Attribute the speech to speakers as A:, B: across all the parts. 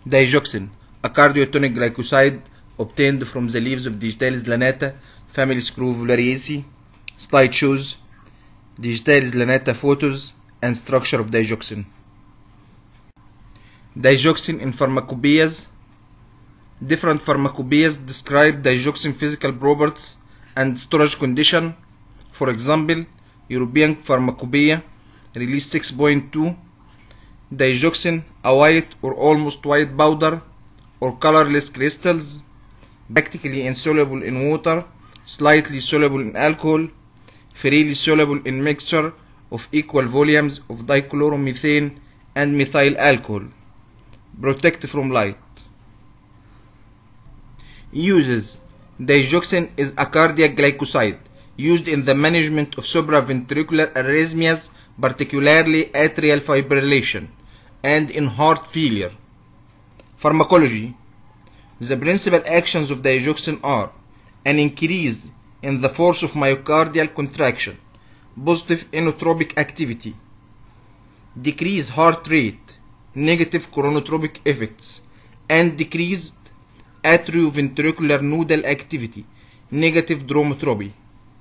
A: Digoxin, a cardiotonic glycoside obtained from the leaves of Digitalis lanata, family Scrofulariaceae. Slide shows Digitalis lanata photos and structure of digoxin. Digoxin in pharmacopoeias. Different pharmacopoeias describe digoxin physical properties and storage condition. For example, European Pharmacopoeia, release 6.2, digoxin, a white or almost white powder or colorless crystals, practically insoluble in water, slightly soluble in alcohol, freely soluble in mixture of equal volumes of dichloromethane and methyl alcohol. Protect from light. Uses. Digoxin is a cardiac glycoside used in the management of supraventricular arrhythmias, particularly atrial fibrillation, and in heart failure. Pharmacology. The principal actions of digoxin are an increase in the force of myocardial contraction, positive inotropic activity, decreased heart rate, negative chronotropic effects, and decreased atrioventricular nodal activity, negative dromotropy.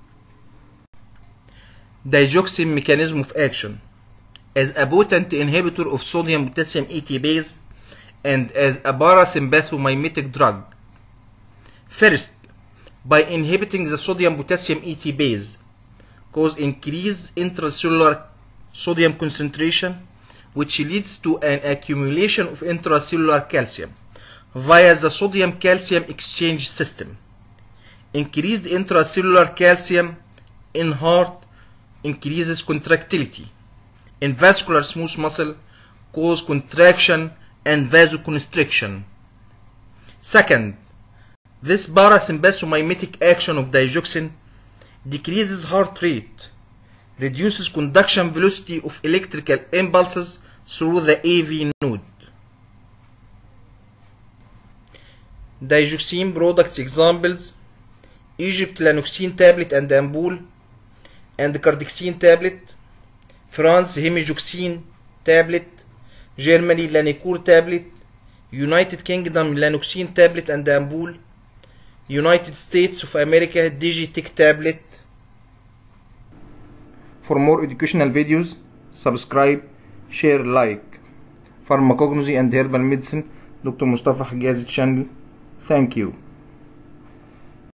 A: Digoxin mechanism of action. As a potent inhibitor of sodium potassium ATPase and as a parasympathomimetic drug. First, by inhibiting the sodium potassium ATPase, cause increased intracellular sodium concentration, which leads to an accumulation of intracellular calcium via the sodium calcium exchange system. Increased intracellular calcium in heart increases contractility. In vascular smooth muscle, cause contraction and vasoconstriction. Second, this parasympathomimetic action of digoxin decreases heart rate, reduces conduction velocity of electrical impulses through the AV node. Digoxin products examples: Egypt Lanoxin tablet and ampoule and Cardixin tablet, France Hemijoxin tablet, Germany Lanicur tablet, United Kingdom Lanoxin tablet and ampoule, United States of America Digitech tablet. For more educational videos, subscribe, share, like. Pharmacognosy and Herbal Medicine, Dr. Mustafa Hijazi channel. Thank you.